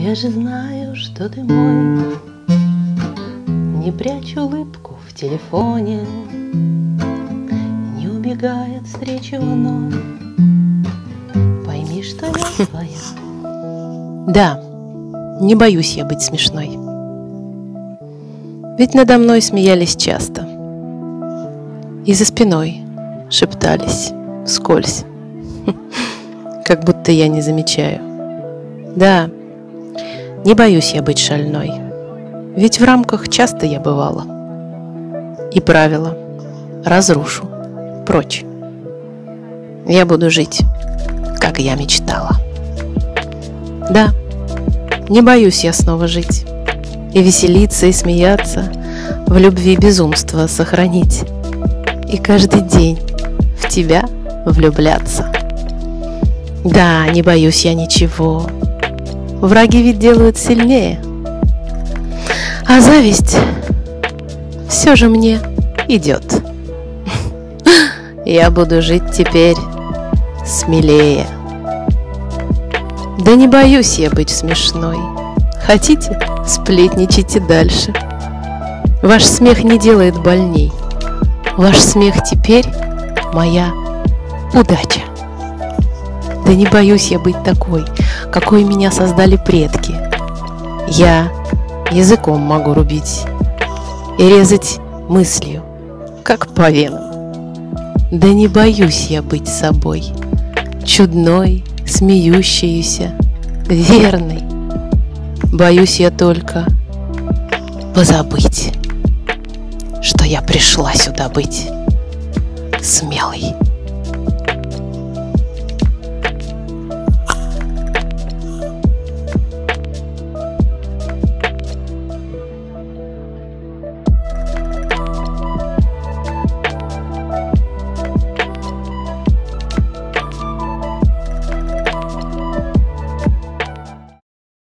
я же знаю, что ты мой. Не прячь улыбку в телефоне, не убегай от встречи вновь. Пойми, что я твоя. Да, не боюсь я быть смешной. Ведь надо мной смеялись часто. И за спиной шептались вскользь, как будто я не замечаю. Да, не боюсь я быть шальной, ведь в рамках часто я бывала. И правила разрушу прочь. Я буду жить, как я мечтала. Да, не боюсь я снова жить и веселиться, и смеяться, в любви безумство сохранить, и каждый день в тебя влюбляться. Да, не боюсь я ничего, враги ведь делают сильнее, а зависть все же мне идет. Я буду жить теперь смелее. Да не боюсь я быть смешной. Хотите, сплетничайте дальше. Ваш смех не делает больней. Ваш смех теперь моя удача. Да не боюсь я быть такой, какой меня создали предки. Я языком могу рубить и резать мыслью, как по венам. Да не боюсь я быть собой, чудной, смеющейся, верной. Боюсь я только позабыть, что я пришла сюда быть смелой.